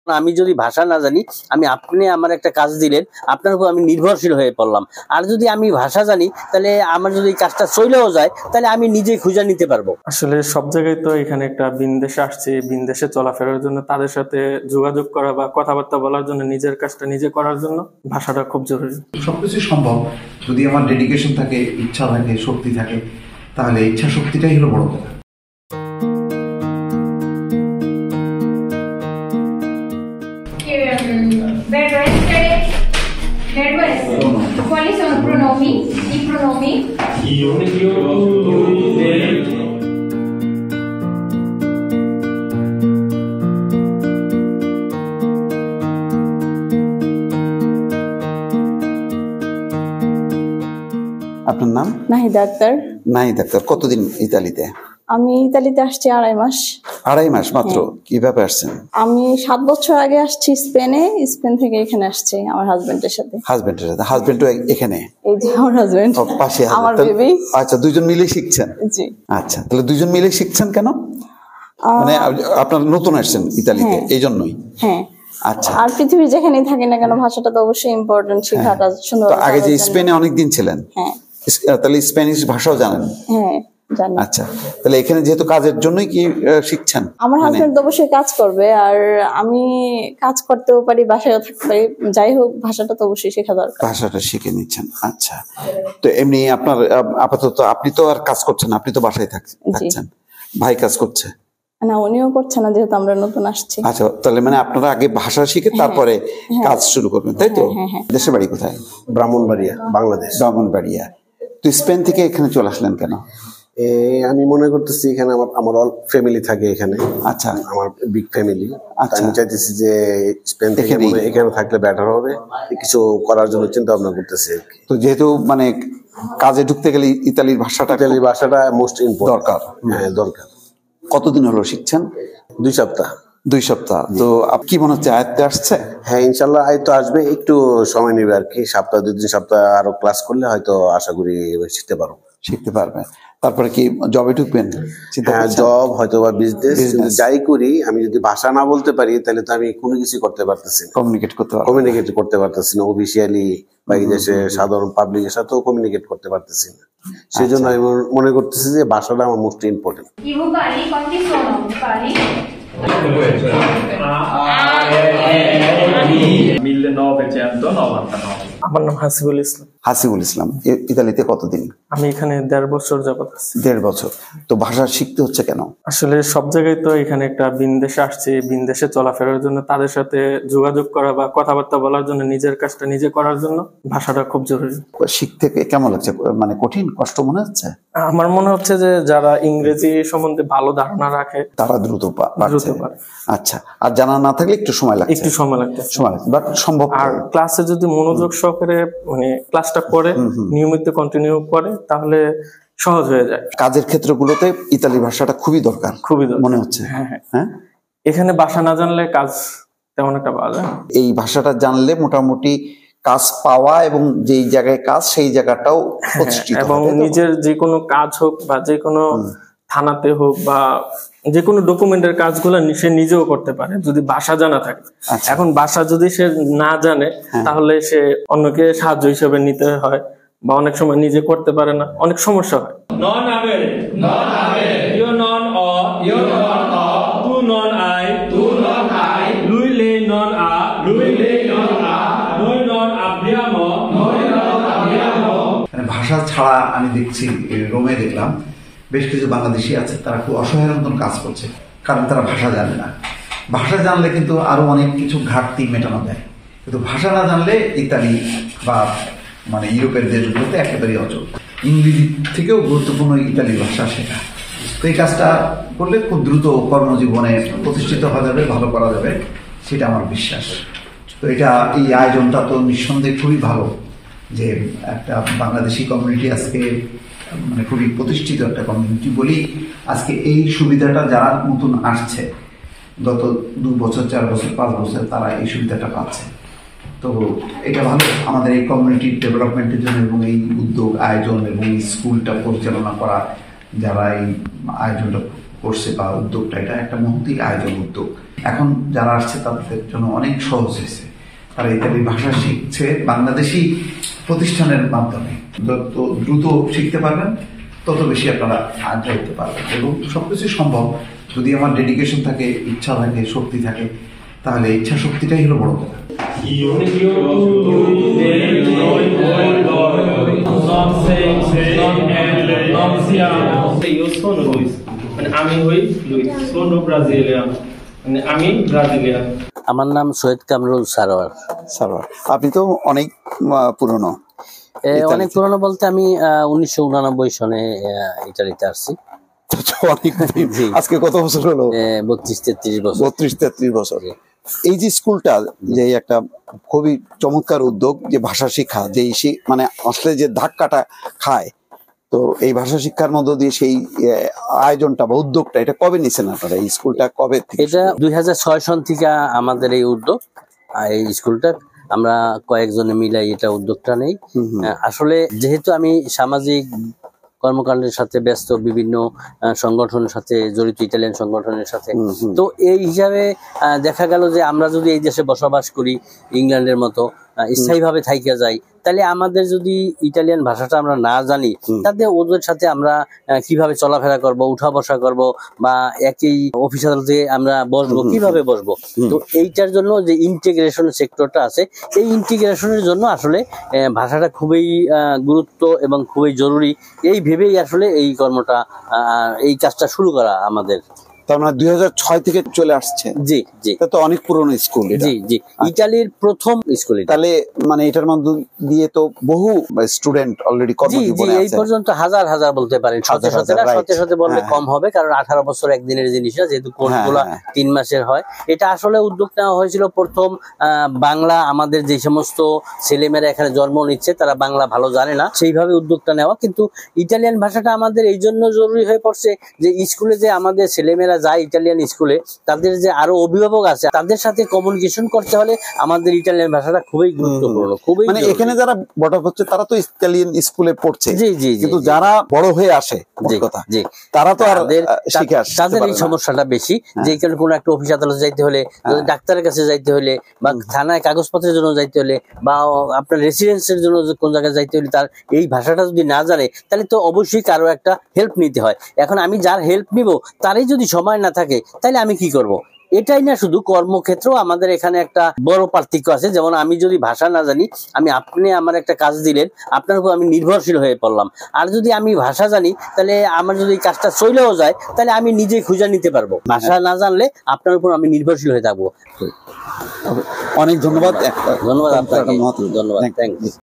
আমি যদি ভাষা না জানি, আমি আপনি আমার একটা কাজ দিলেন, আপনার উপর আমি নির্ভরশীল হয়ে পড়লাম। আর যদি আমি ভাষা জানি, তাহলে আমার যদি কাজটা চলেও যায়, তাহলে আমি নিজে খুঁজে নিতে পারবো। আসলে সব জায়গায় তো এখানে একটা বিনদেশে আসছে, বিনদেশে চলাফেরার জন্য তাদের সাথে যোগাযোগ করা বা কথাবার্তা বলার জন্য, নিজের কাজটা নিজে করার জন্য ভাষাটা খুব জরুরি। সবকিছু সম্ভব যদি আমার ডেডিকেশন থাকে, ইচ্ছা থাকে, শক্তি থাকে, তাহলে ইচ্ছা শক্তিটাই হলো বড় কথা। Quali sono i pronomi? I pronomi? Io, lui, lei. আপনার নাম? নাহিদ আক্তার। নাহিদ আক্তার, কতদিন ইতালিতে? আমি ইতালিতে আসছি 2.5 মাস। 2.5 মাস মাত্র? কিভাবে আসছেন? আমি 7 বছর আগে আসছি স্পেনে, স্পেন থেকে এখানে আসছি আমার হাজবেন্ডের সাথে। হাজবেন্ডের সাথে? হাজবেন্ডও এখানে? এই যে আমার হাজবেন্ড, পাশে আমার বেবি। আচ্ছা, দুইজন মিলে শিখছেন? জি। আচ্ছা, তাহলে দুইজন মিলে শিখছেন কেন? মানে আপনারা নতুন আসছেন ইতালিতে, এই জন্যই? হ্যাঁ। আচ্ছা। আর পৃথিবীর যেখানেই থাকি না কেন, ভাষাটা তো অবশ্যই ইম্পর্টেন্ট, শেখাটা সুন্দর। তো আগে যে স্পেনে অনেকদিন ছিলেন, হ্যাঁ, তাহলে স্প্যানিশ ভাষাও জানেন? হ্যাঁ জানি। আচ্ছা, তাহলে এখানে যেহেতু কাজের জন্যই কি শিখছেন? আমার হাজবেন্ড অবশ্যই কাজ করবে, আর আমি কাজ করতেও পারি, বাসায়ও থাকতে পারি, যাই হোক ভাষাটা তো অবশ্যই শেখা দরকার। ভাষাটা শিখে নিচ্ছেন। আচ্ছা, তো এমনি আপনার আপাতত আপনি তো আর কাজ করছেন, আপনি তো বাসায় থাকছেন, ভাই কাজ করছে? না, উনিও করছে না, যেহেতু আমরা নতুন আসছি। আচ্ছা, তাহলে মানে আপনারা আগে ভাষা শিখে তারপরে কাজ শুরু করবেন, তাই তো? দেশের বাড়ি কোথায়? ব্রাহ্মণবাড়িয়া, বাংলাদেশ। ব্রাহ্মণবাড়িয়া। তো স্পেন থেকে এখানে চলে আসলেন কেন? আমি মনে করতেছি এখানে আমার অল ফ্যামিলি থাকে এখানে। আচ্ছা, আমার বিগ ফ্যামিলি। আচ্ছা, আমি চাইতেছি যে স্পেন থেকে এখানে থাকলে বেটার হবে, কিছু করার জন্য চিন্তা ভাবনা করতেছি আর কি। তো যেহেতু মানে কাজে ঢুকতে গেলে ইতালির ভাষাটা মোস্ট ইম্পর্টেন্ট দরকার। হ্যাঁ, দরকার। কতদিন হলো শিখছেন? 2 সপ্তাহ। 2 সপ্তাহ। তো কি মনে হচ্ছে, আয়ত্তে আসছে? হ্যাঁ, ইনশাল্লাহ আয়ত্ত আসবে, একটু সময় নেবে আর কি। 2-3 সপ্তাহ আরো ক্লাস করলে হয়তো আশা করি শিখতে পারবে। তারপরে কি জবে ঢুকবেন? হ্যাঁ, জব হয়তো বা বিজনেস, যাই করি আমি যদি ভাষা না বলতে পারি তাহলে তো আমি কোনো কিছু করতে পারতেছি না, কমিউনিকেট করতে পারতেছি না অফিসিয়ালি, বা এই দেশে সাধারণ পাবলিকের সাথেও কমিউনিকেট করতে পারতেছি না। সেই জন্য আমি মনে করতেছি যে ভাষাটা আমার most important. I vocali quanti sono? Vocali? 1999। আমার নাম হাসিবুল ইসলাম। হাসিবুল ইসলাম। ইতালিতে কতদিন? আমি এখানে 1.5 বছর যাবত আছি। 1.5 বছর। তো ভাষা শিখতে হচ্ছে কেন? আসলে সব জায়গায় তো এখানে একটা বিনদেশে আসছে, বিনদেশে চলাফেরার জন্য তাদের সাথে যোগাযোগ করা বা কথাবার্তা বলার জন্য, নিজের কাজটা নিজে করার জন্য ভাষাটা খুব জরুরি। শিখতে কেমন লাগছে? মানে কঠিন, কষ্ট মনে হচ্ছে? আমার মনে হচ্ছে যে যারা ইংরেজি সম্বন্ধে ভালো ধারণা রাখে তারা দ্রুত পারে। আচ্ছা, আর জানা না থাকলে একটু সময় লাগছে? একটু সময় লাগছে, বাট সম্ভব। আর ক্লাসে যদি মনোযোগ সহকারে মানে ক্লাসটা করে নিয়মিত কন্টিনিউ করে তাহলে সহজ হয়ে যায়। কাজের ক্ষেত্রগুলোতে ইতালি ভাষাটা খুবই দরকার মনে হচ্ছে। হ্যাঁ, এখানে ভাষা না জানলে কাজ তেমন একটা পাওয়া যায় না। এই ভাষাটা জানলে মোটামুটি কাজ পাওয়া এবং যেই জায়গায় কাজ সেই জায়গাটাও প্রতিষ্ঠিত, এবং নিজের যে কোনো কাজ হোক বা যে কোনো থানাতে হোক বা যে কোনো ডকুমেন্টের কাজগুলো সে নিজেও করতে পারে যদি ভাষা জানা থাকে। এখন ভাষা যদি সে না জানে তাহলে সে অন্যকে সাহায্য হিসেবে নিতে হয়, বা অনেক সময় নিজে করতে পারে না, অনেক সমস্যা হয়। Non avere, io non ho, tu non hai, lui lei non ha, noi non abbiamo। মানে ভাষা ছাড়া আমি দেখছি, রোমে দেখলাম বেশ কিছু বাংলাদেশি আছে, তারা খুব অসহায়ের মতন কাজ করছে, কারণ তারা ভাষা জানে না। ভাষা জানলে কিন্তু আরো অনেক কিছু ঘাটতি মেটানো যায়, কিন্তু ভাষা না জানলে ইতালি বা মানে ইউরোপের দেশগুলোতে একেবারেই অচল। ইংরেজি থেকেও গুরুত্বপূর্ণ ইতালি ভাষা শেখা। তো এই কাজটা করলে খুব দ্রুত কর্মজীবনে প্রতিষ্ঠিত হওয়া যাবে, ভালো করা যাবে, সেটা আমার বিশ্বাস। তো এই আয়োজনটা তো নিঃসন্দেহে খুবই ভালো যে একটা বাংলাদেশি কমিউনিটি আজকে মানে খুবই প্রতিষ্ঠিত একটা কমিউনিটি বলি আজকে এই সুবিধাটা যারা নতুন আসছে, গত 2 বছর 4 বছর 5 বছর তারা এই সুবিধাটা পাচ্ছে। তো এটা ভালো আমাদের এই কমিউনিটির ডেভেলপমেন্টের জন্য, এবং এই উদ্যোগ আয়োজন এবং এই স্কুলটা পরিচালনা করা যারা এই আয়োজনটা করছে বা উদ্যোগটা, এটা একটা মহতী আয়োজন উদ্যোগ। এখন যারা আসছে তাদের জন্য অনেক সহজ হয়েছে। তারা ইতালি ভাষা শিখছে বাংলাদেশি প্রতিষ্ঠানের মাধ্যমে। যত দ্রুত শিখতে পারবেন তত বেশি আপনারা আগ্রহীতে পারবেন, এবং সবকিছু সম্ভব যদি আমার ডেডিকেশন থাকে, ইচ্ছা থাকে, শক্তি থাকে, তাহলে ইচ্ছা শক্তিটাই হলো বড় কথা। আমি হই লুইস, সোনো ব্রাজিলিয়ান, মানে আমি ব্রাজিলিয়ান। আমার নাম সৈয়দ কামরুল সারোয়ার। সারোয়ার, আপনি তো অনেক পুরনো। অনেক পুরনো বলতে আমি 1989 সনে ইতালিতে আসছি। আজকে কত বছর হলো? 32-33 বছর। 32-33 বছর। এই যে স্কুলটা, যে একটা খুবই চমৎকার উদ্যোগ, যে ভাষা শিক্ষা, যে মানে আসলে যে ধাক্কাটা খায়, তো এই ভাষা শিক্ষার মধ্য দিয়ে সেই আয়োজনটা বা উদ্যোগটা, এটা কবে নিছেন আপনারা? এই স্কুলটা কবে থেকে? এটা 2006 সন থেকে আমাদের এই উদ্যোগ। এই স্কুলটা আমরা কয়েকজনে মিলাই এটা উদ্যোগটা নেই। আসলে যেহেতু আমি সামাজিক কর্মকাণ্ডের সাথে ব্যস্ত, বিভিন্ন সংগঠনের সাথে জড়িত, ইটালিয়ান সংগঠনের সাথে, তো এই হিসাবে দেখা গেল যে আমরা যদি এই দেশে বসবাস করি, ইংল্যান্ডের মতো স্থায়ীভাবে থাইকা যাই, তাহলে আমাদের যদি ইটালিয়ান ভাষাটা আমরা না জানি, তাতে ওদের সাথে আমরা কিভাবে চলাফেরা করব, উঠা বসা করব, বা একই অফিস আদালতে আমরা বসবো, কিভাবে বসবো। তো এইটার জন্য যে ইন্টিগ্রেশন সেক্টরটা আছে, এই ইন্টিগ্রেশনের জন্য আসলে ভাষাটা খুবই গুরুত্ব এবং খুবই জরুরি। এই ভেবেই আসলে এই কর্মটা, এই কাজটা শুরু করা আমাদের। তার মানে 2006 থেকে চলে আসছে। জি জি, এটা তো অনেক পুরনো স্কুল। জি জি, ইতালির প্রথম স্কুল। তাহলে মানে এটার মধ্যে দিয়ে তো বহু স্টুডেন্ট অলরেডি কর্মজীবনে আছে। এই পর্যন্ত হাজার হাজার বলতে পারেন, শত বললে কম হবে, কারণ 18 বছর একদিনের জিনিস না, যেহেতু কোর্সগুলো 3 মাসের হয়। এটা আসলে উদ্যোগ নেওয়া হয়েছিল প্রথম বাংলা, আমাদের যে সমস্ত ছেলেমেয়েরা এখানে জন্ম নিচ্ছে তারা বাংলা ভালো জানে না, সেইভাবে উদ্যোগটা নেওয়া। কিন্তু ইটালিয়ান ভাষাটা আমাদের এই জন্য জরুরি হয়ে পড়ছে যে স্কুলে যে আমাদের ছেলেমেয়েরা যায় ইটালিয়ান স্কুলে, তাদের যে আরো অভিভাবক আছে, তাদের সাথে কমিউনিকেশন করতে হলে আমাদের ইটালিয়ান ভাষাটা খুবই গুরুত্বপূর্ণ, খুবই। মানে এখানে যারা বড় হচ্ছে তারা তো ইটালিয়ান স্কুলে পড়ছে, জি জি, কিন্তু যারা বড় হয়ে আসে, জি, তারা তো আর শিখে আসে, তাদের এই সমস্যাটা বেশি। যে কারণে কোনো একটা অফিস আদালতে যাইতে হলে, ডাক্তারের কাছে যাইতে হলে, বা থানায় কাগজপত্রের জন্য যাইতে হলে, বা আপনার রেসিডেন্সের জন্য কোন জায়গায় যাইতে হলে, তার এই ভাষাটা যদি না জানে, তাহলে তো অবশ্যই কারো একটা হেল্প নিতে হয়। এখন আমি যার হেল্প নিব, তারই যদি সময় না থাকে, তাহলে আমি কি করব? এটাই না, শুধু কর্মক্ষেত্রেও আমাদের এখানে একটা বড় পার্থক্য আছে। যেমন আমি যদি ভাষা না জানি, আপনি আমার একটা কাজ দিলেন, আপনার উপর আমি নির্ভরশীল হয়ে পড়লাম। আর যদি আমি ভাষা জানি, তাহলে আমার যদি কাজটা চলেও যায়, তাহলে আমি নিজেই খুঁজে নিতে পারবো। ভাষা না জানলে আপনার উপর আমি নির্ভরশীল হয়ে থাকবো। অনেক ধন্যবাদ। ধন্যবাদ আপনাকে, ধন্যবাদ, থ্যাংক ইউ।